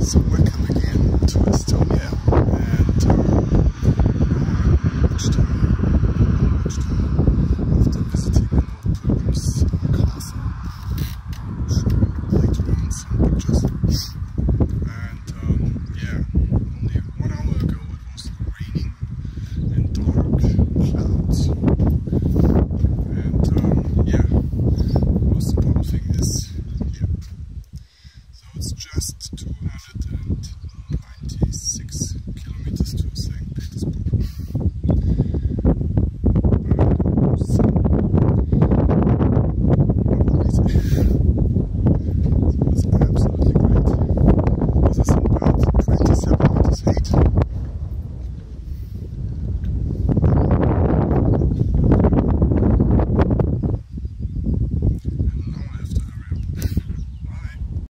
So welcome again to Estonia and watchtower after visiting an old pilgrim's castle. I'll show you later on some pictures. And yeah, only 1 hour ago it was raining and dark clouds. And yeah, the most important thing is here. So it's just